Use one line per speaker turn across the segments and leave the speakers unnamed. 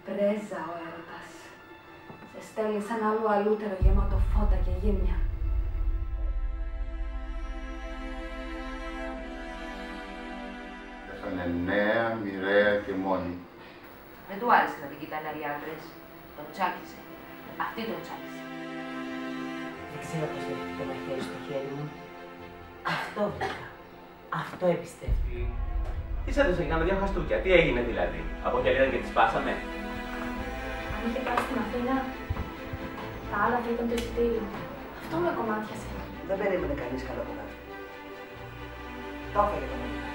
Πρέζα ο έρωτας. Σε στέλνει σαν άλλο αλούτερο γεμάτο φώτα και γύμνια.
Πέθανε νέα, μοιραία και μόνη.
Δεν του άρεσε να την κοιτάνε άλλοι άντρες. Τον τσάκισε. Αυτή τον τσάκισε. Δεν ξέρω πώς δέχτηκε το μαχαίρι στο χέρι μου. Αυτό βρήκα. Αυτό εμπιστεύτηκε.
Τι σε έδωσε για να δυο χαστούκια, τι έγινε δηλαδή. Αποκαλύταν και τις σπάσαμε.
Αν είχε πάει στην Αθήνα, τα άλλα θα ήταν το εισιτήριο. Αυτό με κομμάτιασε.
Δεν περίμενε κανείς καλό από κάτι. Το έφαγε το μήνυμα.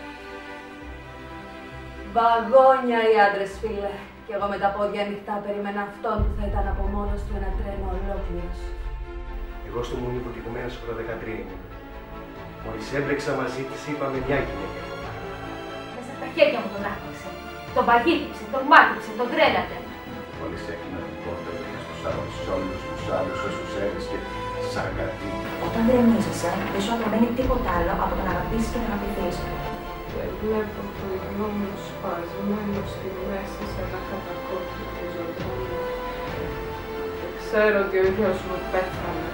Βαγόνια οι άντρες, φίλε. Κι εγώ με τα πόδια ανοιχτά περίμενα αυτόν που θα ήταν από μόνος του ένα τρένο ολόκληρος.
Εγώ στο Μουνί υποτιμωμένα στο 13 ήμουν. Μόλις έμπρεξα μαζί της είπαμε μια γυναίκα.
Μέσα στα χέρια μου τον άκουσε. Τον παγίδεψε, τον μάτυψε, τον τρέλατε.
Μόλις έκλεινα την πόρτα στο σάλον σε όλους τους άλλους όσους έρισκε σαν κάτι.
Όταν δεν ηρεμίζεσαι, δεν σου απομένει τίποτα άλλο από το να αγαπήσεις και να αγαπηθείς.
Και βλέπω το γιο μου σπασμένο στη μέση σε ένα κατακόκκι του ζωντανού. Και ξέρω ότι ο γιος μου πέθανε.